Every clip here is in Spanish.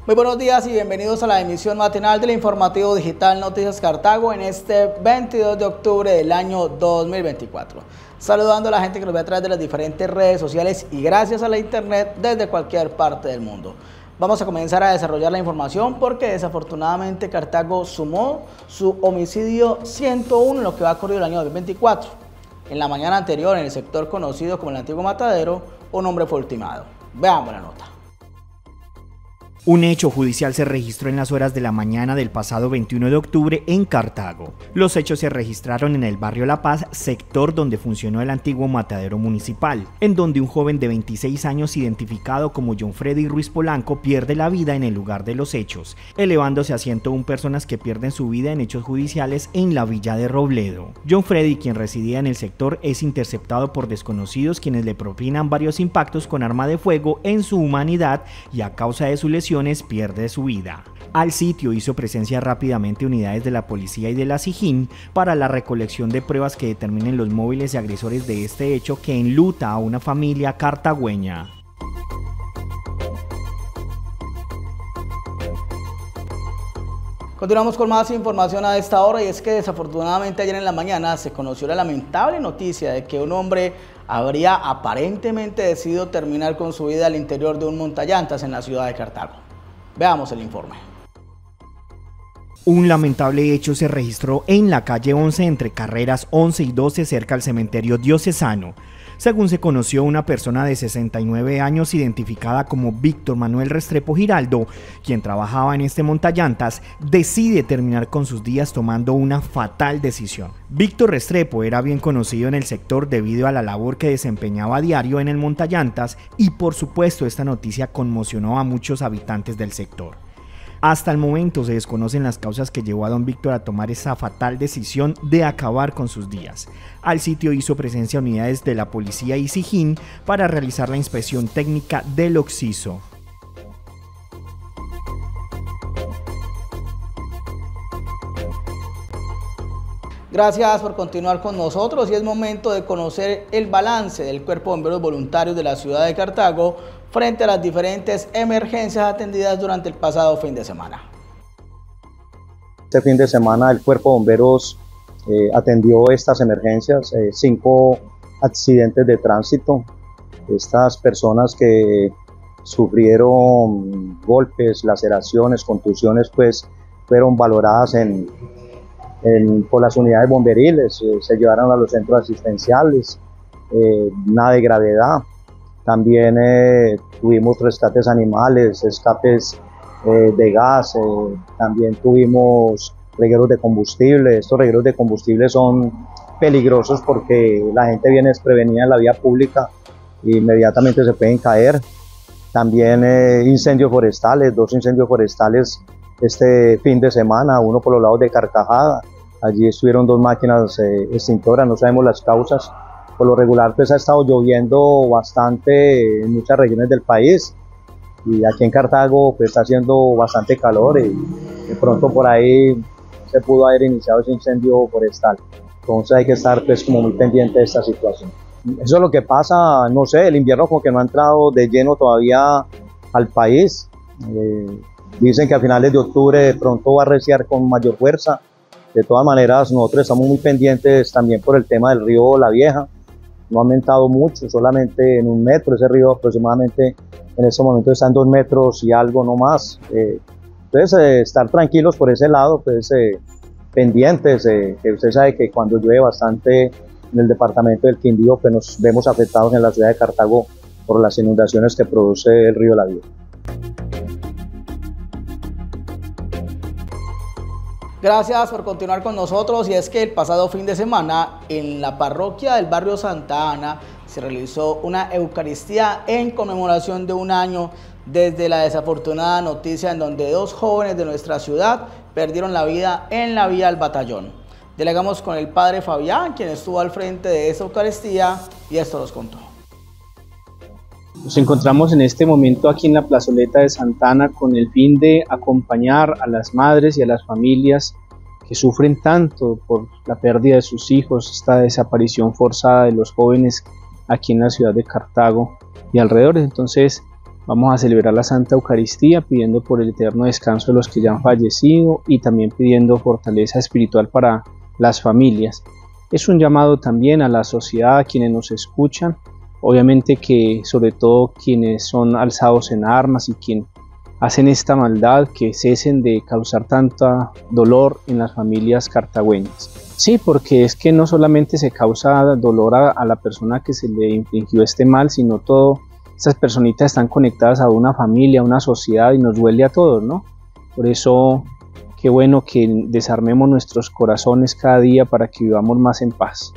Muy buenos días y bienvenidos a la emisión matinal del informativo digital Noticias Cartago en este 22 de octubre del año 2024. Saludando a la gente que nos ve a través de las diferentes redes sociales y gracias a la internet desde cualquier parte del mundo. Vamos a comenzar a desarrollar la información porque desafortunadamente Cartago sumó su homicidio 101 en lo que va ocurrido el año 2024. En la mañana anterior, en el sector conocido como el Antiguo Matadero, un hombre fue ultimado. Veamos la nota. Un hecho judicial se registró en las horas de la mañana del pasado 21 de octubre en Cartago. Los hechos se registraron en el barrio La Paz, sector donde funcionó el antiguo matadero municipal, en donde un joven de 26 años identificado como John Freddy Ruiz Polanco pierde la vida en el lugar de los hechos, elevándose a 101 personas que pierden su vida en hechos judiciales en la villa de Robledo. John Freddy, quien residía en el sector, es interceptado por desconocidos quienes le propinan varios impactos con arma de fuego en su humanidad y a causa de su lesión pierde su vida. Al sitio hizo presencia rápidamente unidades de la policía y de la SIJIN para la recolección de pruebas que determinen los móviles y agresores de este hecho que enluta a una familia cartagüeña. Continuamos con más información a esta hora y es que desafortunadamente ayer en la mañana se conoció la lamentable noticia de que un hombre habría aparentemente decidido terminar con su vida al interior de un montallantas en la ciudad de Cartago. Veamos el informe. Un lamentable hecho se registró en la calle 11 entre carreras 11 y 12 cerca al cementerio diocesano. Según se conoció, una persona de 69 años identificada como Víctor Manuel Restrepo Giraldo, quien trabajaba en este montallantas, decide terminar con sus días tomando una fatal decisión. Víctor Restrepo era bien conocido en el sector debido a la labor que desempeñaba a diario en el montallantas y por supuesto esta noticia conmocionó a muchos habitantes del sector. Hasta el momento se desconocen las causas que llevó a don Víctor a tomar esa fatal decisión de acabar con sus días. Al sitio hizo presencia unidades de la policía y SIJIN para realizar la inspección técnica del occiso. Gracias por continuar con nosotros y es momento de conocer el balance del Cuerpo de Bomberos Voluntarios de la ciudad de Cartago frente a las diferentes emergencias atendidas durante el pasado fin de semana. Este fin de semana el Cuerpo de Bomberos atendió estas emergencias, 5 accidentes de tránsito. Estas personas que sufrieron golpes, laceraciones, contusiones, pues fueron valoradas por las unidades bomberiles, se llevaron a los centros asistenciales, nada de gravedad. También tuvimos rescates animales, escapes de gas, también tuvimos regueros de combustible. Estos regueros de combustible son peligrosos porque la gente viene desprevenida en la vía pública e inmediatamente se pueden caer. También incendios forestales, 2 incendios forestales este fin de semana, uno por los lados de Carcajada. Allí estuvieron 2 máquinas extintoras, no sabemos las causas. Por lo regular pues ha estado lloviendo bastante en muchas regiones del país y aquí en Cartago pues está haciendo bastante calor y de pronto por ahí se pudo haber iniciado ese incendio forestal. Entonces hay que estar pues como muy pendiente de esta situación. Eso es lo que pasa, no sé, el invierno como que no ha entrado de lleno todavía al país. Dicen que a finales de octubre de pronto va a arreciar con mayor fuerza. De todas maneras nosotros estamos muy pendientes también por el tema del río La Vieja. No ha aumentado mucho, solamente en 1 metro, ese río aproximadamente en este momento está en 2 metros y algo no más. Entonces estar tranquilos por ese lado, pues pendientes, que usted sabe que cuando llueve bastante en el departamento del Quindío, pues nos vemos afectados en la ciudad de Cartago por las inundaciones que produce el río La Vieja. Gracias por continuar con nosotros y es que el pasado fin de semana en la parroquia del barrio Santa Ana se realizó una Eucaristía en conmemoración de 1 año desde la desafortunada noticia en donde 2 jóvenes de nuestra ciudad perdieron la vida en la vía al batallón. Delegamos con el padre Fabián, quien estuvo al frente de esa Eucaristía y esto nos contó. Nos encontramos en este momento aquí en la plazoleta de Santa Ana con el fin de acompañar a las madres y a las familias que sufren tanto por la pérdida de sus hijos, esta desaparición forzada de los jóvenes aquí en la ciudad de Cartago y alrededores. Entonces Vamos a celebrar la Santa Eucaristía pidiendo por el eterno descanso de los que ya han fallecido y también pidiendo fortaleza espiritual para las familias. Es un llamado también a la sociedad, a quienes nos escuchan, obviamente que sobre todo quienes son alzados en armas y quienes hacen esta maldad, que cesen de causar tanta dolor en las familias cartagüeñas. Sí, porque es que no solamente se causa dolor a la persona que se le infligió este mal, sino todo, estas personitas están conectadas a una familia, a una sociedad y nos duele a todos, ¿no? Por eso, qué bueno que desarmemos nuestros corazones cada día para que vivamos más en paz.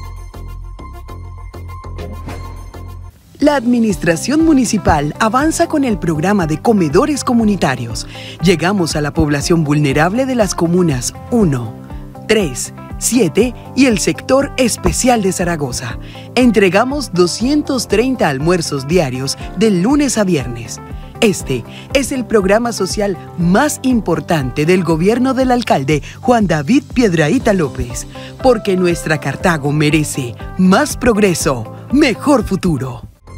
La Administración Municipal avanza con el programa de comedores comunitarios. Llegamos a la población vulnerable de las comunas 1, 3, 7 y el sector especial de Zaragoza. Entregamos 230 almuerzos diarios de lunes a viernes. Este es el programa social más importante del gobierno del alcalde Juan David Piedrahíta López, porque nuestra Cartago merece más progreso, mejor futuro.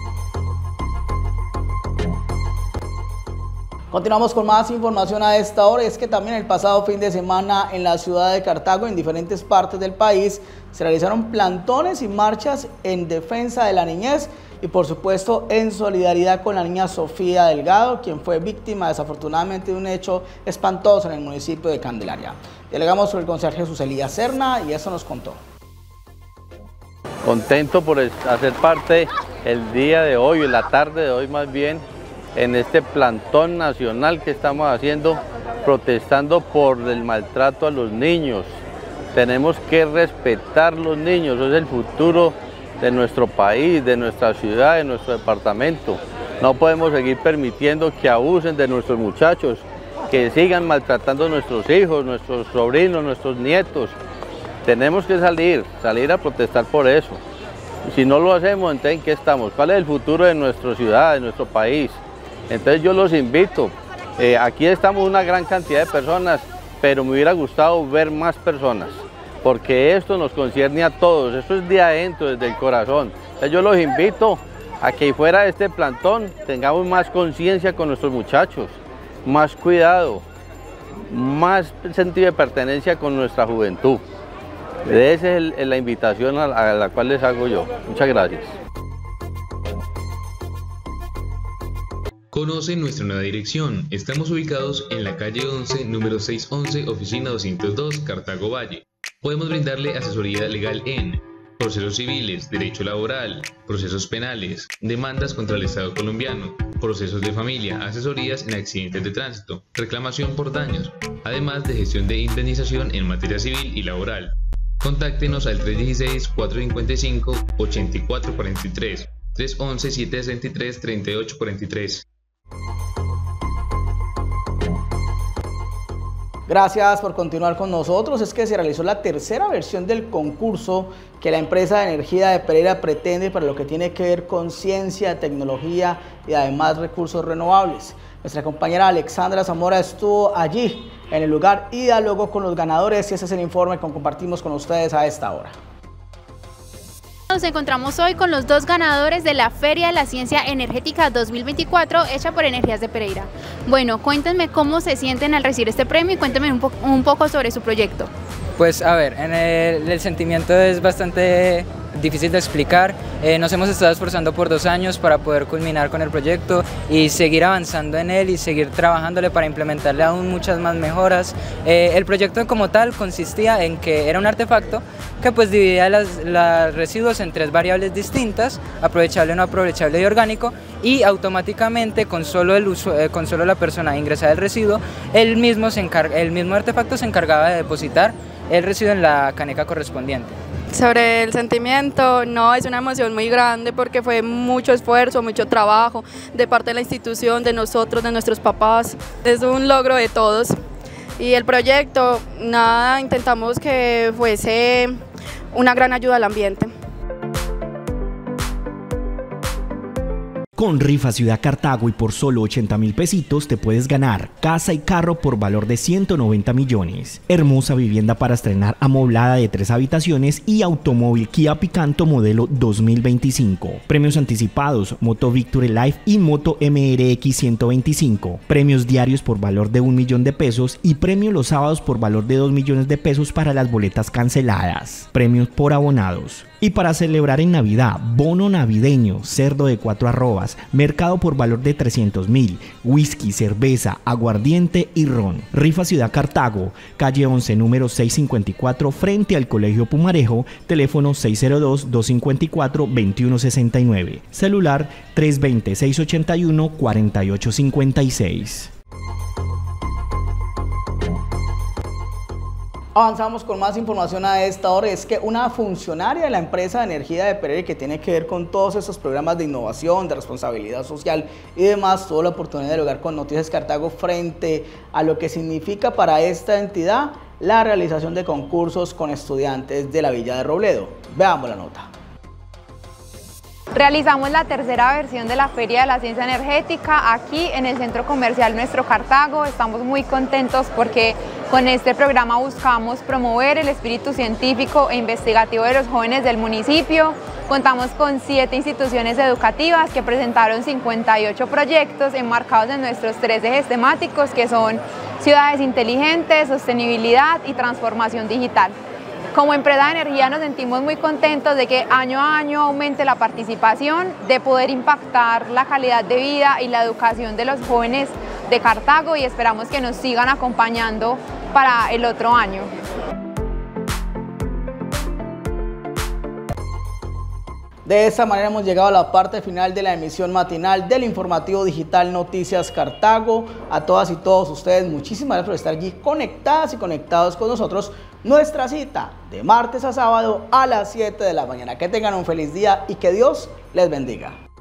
Continuamos con más información a esta hora. Es que también el pasado fin de semana en la ciudad de Cartago, en diferentes partes del país, se realizaron plantones y marchas en defensa de la niñez y por supuesto en solidaridad con la niña Sofía Delgado, quien fue víctima desafortunadamente de un hecho espantoso en el municipio de Candelaria. Delegamos sobre el concejal Jesús Elías Serna y eso nos contó. Contento por hacer parte el día de hoy, en la tarde de hoy más bien, en este plantón nacional que estamos haciendo, protestando por el maltrato a los niños. Tenemos que respetar los niños, es el futuro de nuestro país, de nuestra ciudad, de nuestro departamento. No podemos seguir permitiendo que abusen de nuestros muchachos, que sigan maltratando a nuestros hijos, nuestros sobrinos, nuestros nietos. Tenemos que salir a protestar por eso. Si no lo hacemos, entonces ¿en qué estamos? ¿Cuál es el futuro de nuestra ciudad, de nuestro país? Entonces yo los invito, aquí estamos una gran cantidad de personas, pero me hubiera gustado ver más personas, porque esto nos concierne a todos, esto es de adentro, desde el corazón. Entonces yo los invito a que fuera de este plantón tengamos más conciencia con nuestros muchachos, más cuidado, más sentido de pertenencia con nuestra juventud. Esa es la invitación a la cual les hago yo. Muchas gracias. Conoce nuestra nueva dirección. Estamos ubicados en la calle 11, número 611, oficina 202, Cartago Valle. Podemos brindarle asesoría legal en procesos civiles, derecho laboral, procesos penales, demandas contra el Estado colombiano, procesos de familia, asesorías en accidentes de tránsito, reclamación por daños, además de gestión de indemnización en materia civil y laboral. Contáctenos al 316-455-8443, 311-763-3843. Gracias por continuar con nosotros. Es que se realizó la tercera versión del concurso que la empresa de energía de Pereira pretende para lo que tiene que ver con ciencia, tecnología y además recursos renovables. Nuestra compañera Alexandra Zamora estuvo allí en el lugar y dialogó con los ganadores y ese es el informe que compartimos con ustedes a esta hora. Nos encontramos hoy con los dos ganadores de la Feria de la Ciencia Energética 2024 hecha por Energías de Pereira. Bueno, cuéntenme cómo se sienten al recibir este premio y cuéntenme un poco sobre su proyecto. Pues a ver, el sentimiento es bastante difícil de explicar. Nos hemos estado esforzando por 2 años para poder culminar con el proyecto y seguir avanzando en él y seguir trabajándole para implementarle aún muchas más mejoras. El proyecto como tal consistía en que era un artefacto que pues dividía los residuos en 3 variables distintas, aprovechable, no aprovechable y orgánico, y automáticamente con solo la persona ingresar el residuo, el mismo artefacto se encargaba de depositar el residuo en la caneca correspondiente. Sobre el sentimiento, no, es una emoción muy grande porque fue mucho esfuerzo, mucho trabajo de parte de la institución, de nosotros, de nuestros papás. Es un logro de todos. Y el proyecto, nada, intentamos que fuese una gran ayuda al ambiente. Con Rifa Ciudad Cartago y por solo 80.000 pesitos te puedes ganar casa y carro por valor de 190 millones. Hermosa vivienda para estrenar amoblada de 3 habitaciones y automóvil Kia Picanto modelo 2025. Premios anticipados, moto Victory Life y moto MRX 125. Premios diarios por valor de 1 millón de pesos y premio los sábados por valor de 2 millones de pesos para las boletas canceladas. Premios por abonados. Y para celebrar en Navidad, bono navideño, cerdo de 4 arrobas, mercado por valor de 300.000, whisky, cerveza, aguardiente y ron. Rifa Ciudad Cartago, calle 11, número 654, frente al Colegio Pumarejo, teléfono 602-254-2169, celular 320-681-4856. Avanzamos con más información a esta hora. Es que una funcionaria de la empresa de energía de Pereira, que tiene que ver con todos estos programas de innovación, de responsabilidad social y demás, tuvo la oportunidad de dialogar con Noticias Cartago frente a lo que significa para esta entidad la realización de concursos con estudiantes de la Villa de Robledo. Veamos la nota. Realizamos la tercera versión de la Feria de la Ciencia Energética aquí en el Centro Comercial Nuestro Cartago. Estamos muy contentos porque con este programa buscamos promover el espíritu científico e investigativo de los jóvenes del municipio. Contamos con 7 instituciones educativas que presentaron 58 proyectos enmarcados en nuestros 3 ejes temáticos, que son ciudades inteligentes, sostenibilidad y transformación digital. Como empresa de energía nos sentimos muy contentos de que año a año aumente la participación, de poder impactar la calidad de vida y la educación de los jóvenes de Cartago, y esperamos que nos sigan acompañando para el otro año. De esta manera hemos llegado a la parte final de la emisión matinal del informativo digital Noticias Cartago. A todas y todos ustedes, muchísimas gracias por estar allí conectadas y conectados con nosotros. Nuestra cita de martes a sábado a las 7 de la mañana. Que tengan un feliz día y que Dios les bendiga.